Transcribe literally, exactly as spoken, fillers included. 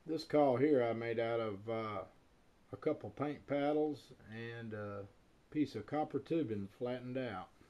This call here I made out of uh, a couple paint paddles and a piece of copper tubing flattened out.